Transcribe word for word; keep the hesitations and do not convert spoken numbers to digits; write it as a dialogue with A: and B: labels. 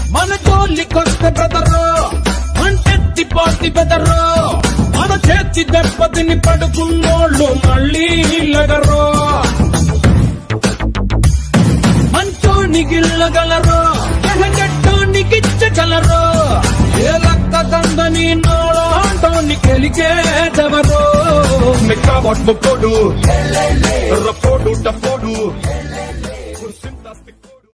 A: మన జోలికొస్తే బ్రదరు అంటెత్తి పాతి బెదరు మన చేతి దెబ్బతిని పడుకున్నోళ్ళు మళ్ళీ లగరు మంచోని గిల్లగలరు చెట్టోని గిచ్చగలరు ఏ లక్క దందని నోళో అంటోని గెలికేదెవరు మెక్కాబట్ ముక్కోడు రపోడు టపోడు